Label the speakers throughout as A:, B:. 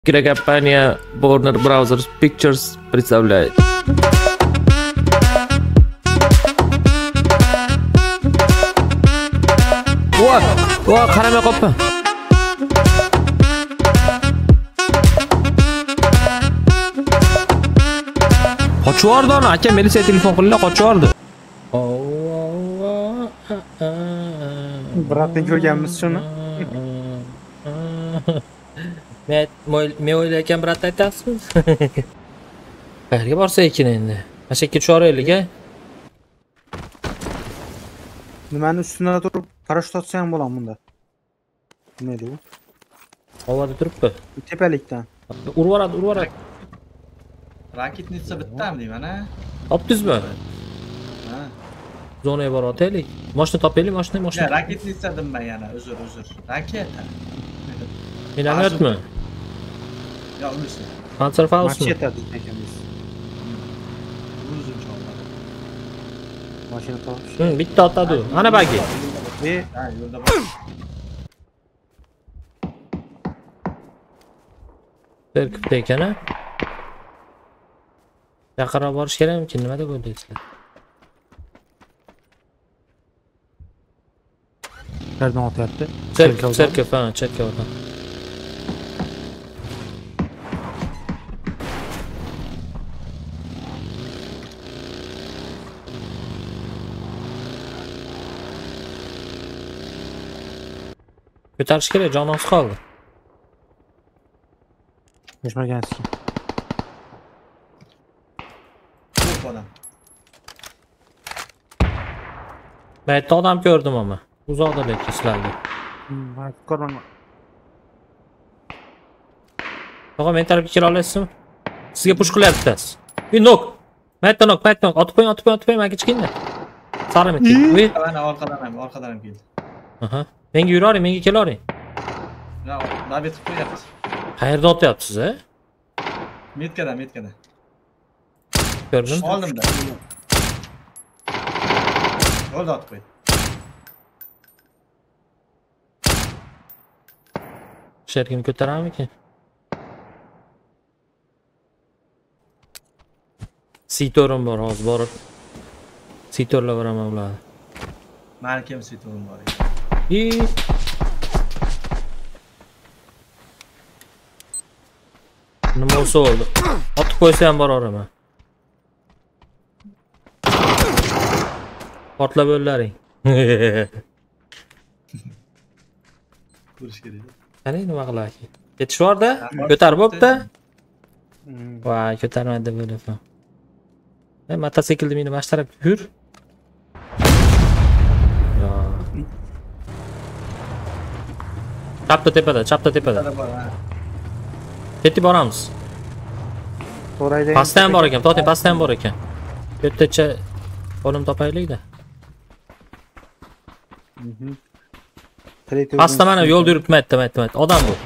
A: Кинокомпания Warner Bros. Pictures представляет. О, qaramay qoppa. Qochib yordi ona, aka militsiya telefon qildi, qochib yordi.
B: Bratni ko'rganmiz shuni.
A: Men o'ylayotgan brat aytasizmi? Qayerga borsa ekan endi? Mana shu yerga tushoraylik-a.
B: Nimani ustida turib parashyut otsa ham bo'lam bunda. Nima edi u?
A: Havoda turibdi.
B: Tepalikdan.
A: Urvoradi.
C: Raketnitsa bittami deyman-a?
A: Topdingizmi?
C: Ha.
A: Zonaga borib otaylik. Mashina topaylik, mashina.
C: Ya, raketnitsa dedim yana, uzr. Raketa.
A: Minametmi?
C: Ya, unisi.
A: Panzerfaustmi?
B: Macheta deymiz.
C: Uzun cho'llar.
B: Mashina topish.
A: Bitta otadi. Ana bagi.
C: Ha, yo'lda bor.
A: Berkibdi ekan-a? Yaqinroq borish kerakmikin? Nima deb o'ylaysizlar?
B: Qayerdan otyapti?
A: Cherkov, ha, cherkovdan. Ko'tarish kerak, jonoz qoldi.
B: Eshmaganski.
C: Ko'p odam.
A: Men yerda odam ko'rdim ama. Uzoqda lekin sizlarga.
B: Ko'rmayman.
A: Tog'a, men tarafga kela olasizmi? Sizga push qilyapti. Nok. Maytda nok. Otib qo'ying, menga chiqinglar. Sari mit.
C: Mana orqadan ham keldi.
A: Aha. Menga yuravering, menga kelavering.
C: Ya, navbat qilib qo'yapsiz.
A: Qayerda otyapsiz, a?
C: Metkada.
A: Ko'rding?
C: Oldimda. Yo'lda otib qo'y.
A: Sherkini ko'tarammikin? Sitorim bor, hozir borib. Sitorlar boraman ularni.
C: Meni kim sitorim bor ekan.
A: Nima bo'lsa bo'ldi. Otib qo'ysa ham boraman. Portlab o'llaring.
C: Ko'rish kerak.
A: Qani nima qilaki? Ketishvorda? Ko'tarib bo'pti. Voy, ko'tarmadi deb o'ylayapman. Mototsiklni meni mana shu tarafga yur. Chapda tepada. Ketib boramiz.
B: To'rayda.
A: Pastda ham bor ekan, to'xtang, pastda ham bor ekan. Bu yergacha qo'lim topaylik-da. Pastda mana yo'lda yuribdi, maytda. Odam bu.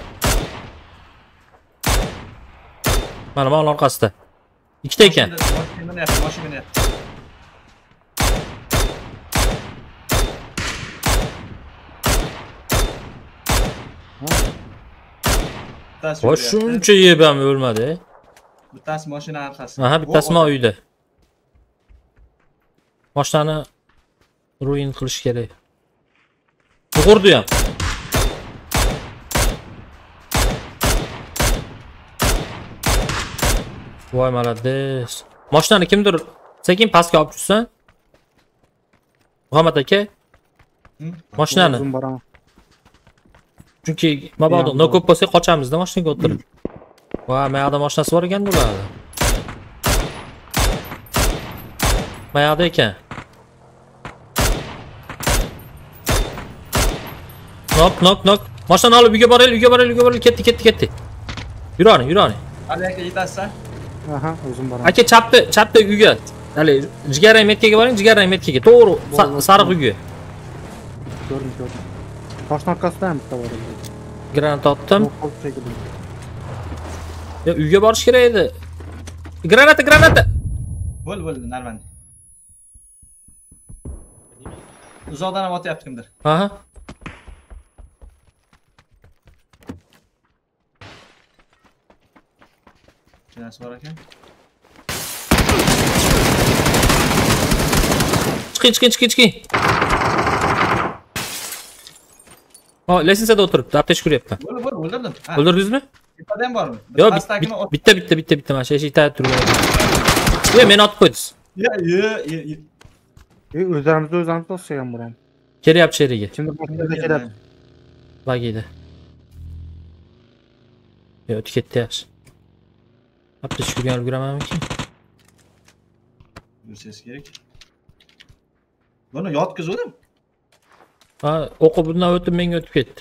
A: Mana orqasida. Ikkita ekan.
C: Mashina yapti.
A: Voy, shuncha yeb ham o'lmadi.
C: Bittasi mashina orqasida.
A: Aha, bittasi uyda. Mashinani ruin qilish kerak. To'g'irdi ham. Voy, malades. Mashinani kimdir sekin pastga olib tushsan? Muhammad aka. Mashinani. Chunki mabodo ko'p bo'lsa qochamiz-da mashinaga o'tirib. Voy, mayada mashinasi bor ekan bularning. Mayada ekan. Nok. Mashinani olib uyga boraylik. Ketdi. Yuravering.
C: Hali aka yetasiz?
B: Aha, o'zim boraman.
A: Aka chapda uyga. Hali jigarrang metkaga boring, to'g'ri sariq uyga.
B: Ko'rdim. Toshning orqasida ham bitta bor edi.
A: Granat otdim. Ya, uyga borish kerak edi. Granata.
C: Bo'ldi, narman. Uzoqdan ham otyapti kimdir.
A: Aha.
C: Chinasi bor ekan.
A: Chiqing. O, lensiyada o'tiribdi, aptechka kuryapti.
C: Bo'l, o'ldirdim. Ha,
A: O'ldirdingizmi?
C: tepada ham bormi?
A: Yo'q,
C: Pastdagini
A: bitta mana shu eshikda turgan. Meni otib qo'ydingiz.
B: O'zlarimiz to'sgan buram.
A: Kelyapti sheriga.
B: Kimdir boshqaga keladi.
A: Bagida. Yo'q, o'tib ketdi yaxshi. Aptechka kurgan ulguramanmi-ki?
C: Yursangiz kerak. Buni yotkizdim.
A: Ha, o'qi bundan o'tib menga o'tib ketdi.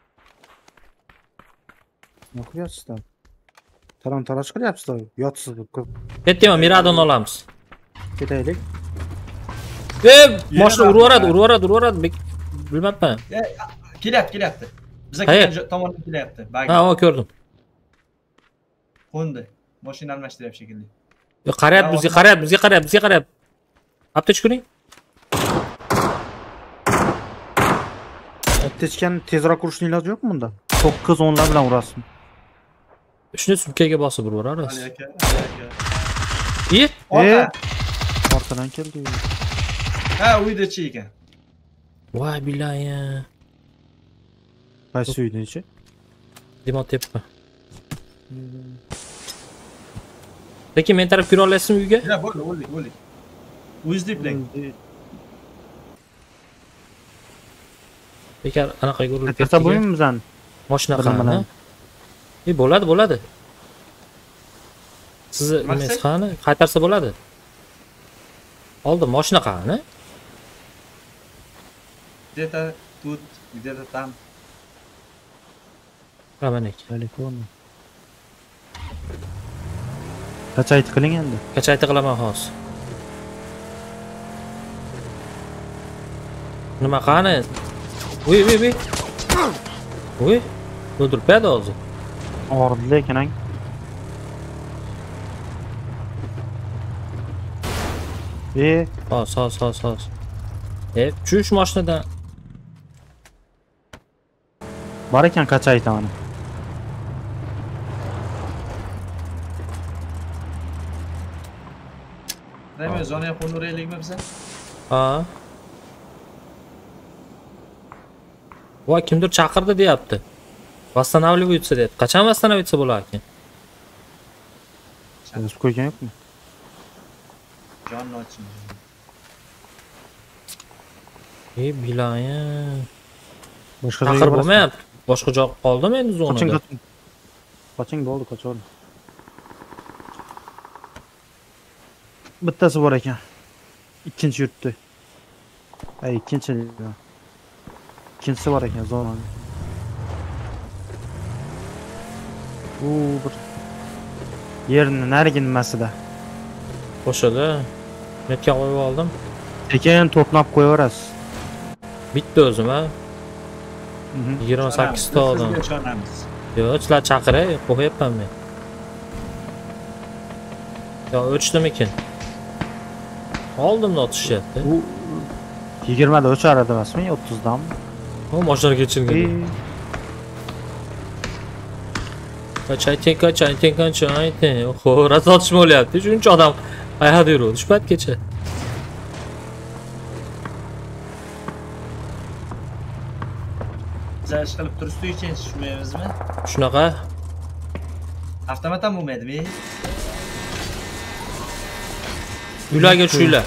B: Nima qilyapsizlar? Talon-taroj qilyapsizlar. Yotsiz ko'p.
A: Ketdingmi? Miradoni olamiz.
B: Ketaylik.
A: Mashina urib bilmabman.
C: Kelyapti. Biza
A: Qayerga?
C: kelgan tomondan kelyapti.
A: Ha, o ko'rdim.
C: Qo'ndi. Mashina almashtiryapti shekilli.
A: Yo, qaryapti, bizga qaryapti. Aptechka kuring.
B: Aptechkani tezroq urishning iloji yo'qmi bunda? 9-10lar bilan urasizmi?
A: Shuni sumkaga bosib urarasiz.
C: Ali aka.
B: Orqadan keldi.
C: Ha, uyda-chi ekan.
A: Voy billahi.
B: Qaysi uyda-chi?
A: Dimon teppa. Lekin men taraf kira olasizmi uyga?
C: Ya, bo'ldi. O'zida bilan.
A: Bekar anaqaga urilib
B: Ketsa bo'ymi bizani?
A: Mashina
B: Bilaman.
A: qani? Bo'ladi. Sizni nimangiz qani? Qaytarsa bo'ladi. Oldi mashina qani?
C: Где-то тут, где-то там.
A: Ramanik.
B: Telefon. Qachayt qiling endi.
A: Qachayta qilaman hozir. Nima qani? Uy. O'ldiribdi hozir.
B: Og'irdi lekin ang.
A: Hozir. Tush mashinadan.
B: Bor ekan qachayta mana.
C: Nima zonaya qo'ndiraylikmi biza?
A: Ha. Voy, kimdir chaqirdi deyapti. Восстанавливается deyapti. Qachon восстанавливаться bo'lar ekan?
B: Yozib qo'ygan yo'qmi?
C: Jonni oching.
A: Bilayin.
B: Boshqa
A: Chaqir bo'lmayapti. Boshqa joy qoldimi endi zonada?
B: Qoching bo'ldi, qochol. Bittasi bor ekan. Ikkinchi yurtda. Ikkinchisi bor ekan zonada. Bir yerni narigi nimasida.
A: Qo'shadi. Netga qo'yib oldim.
B: Sekin to'pnab qo'yaverasiz.
A: Bitta o'zim ha. 28 ta odam.
C: Sizga ishonamiz.
A: Yo'q, sizlar chaqiray, qo'yapman men. Yo, o'chdimikin? Oldimda otishyapti.
B: U 20 da o'char emasmi? 30 dami?
A: O, mashinaga kechirgan. Qachayting. Oho, razotishma bo'lyapti. Shuncha odam qayerda yuradi shu paytgacha.
C: Biza ish qilib turishdi uchun tushmaymizmi?
A: Shunaqa.
C: Avtomat ham bo'lmaydimi?
A: Uylarga tushinglar.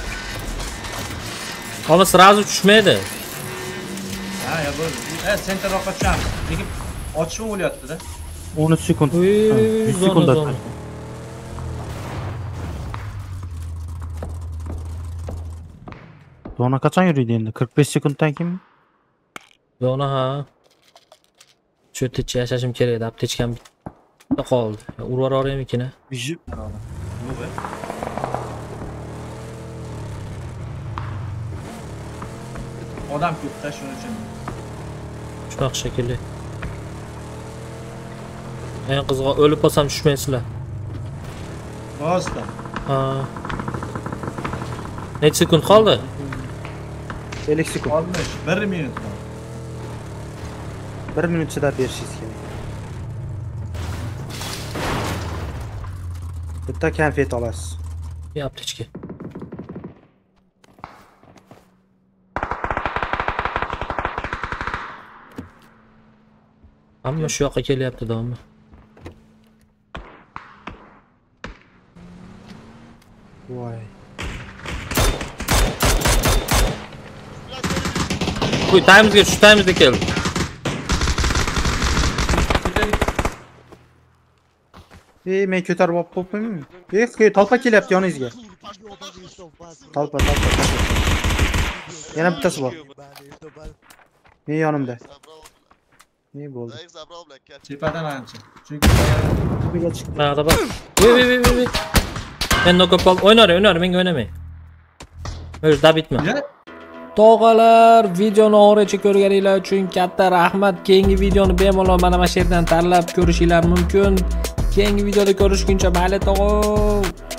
A: Hozir sразу tushmaydi.
C: Ha, ya bo'ldi. Sentarroqqa tushamiz. Lekin otishma bo'lyapti-da.
B: 13 sekund. 100
A: zona.
B: sekund. Zona qachon yuriydi endi? 45 sekunddan keyin?
A: Zona ha. Shu yerda yashashim kerak edi. Aptechkam bitta qoldi. Urib yuboraymikin a?
C: Odam ko'p-da shuning uchun.
A: Shunaqa shekilli. Eng qizig'i o'lib qolsam tushmaysizlar.
C: Rostdan.
A: Ha. Necha sekund qoldi?
B: 50 sekund.
C: 1 minut.
B: 1 minut chidab berishingiz kerak. Bitta konfet olasiz.
A: Yaptı içki. Hamma shu yoqqa kelyapti davomli.
B: Voy.
A: Qo'y, taymizga tush, taymizga keldi.
B: Men ko'tarib olib qo'ymayman. Talpa kelyapti yoningizga. Talpa. Yana bittasi bor. Men yonimda. Ne bo'ldi?
C: Tepadan ancha. Chunki
B: Tepaga chiqdi.
A: Naqda bor. Voy. Men nokopol o'ynar, menga o'ynamang. O'z dabitma. Tog'alar, videoni oxirigacha ko'rganinglar uchun katta rahmat. Keyingi videoni bemalol mana shu yerdan tanlab ko'rishingiz mumkin. Keyingi videoda ko'rishguncha mayli tog'o.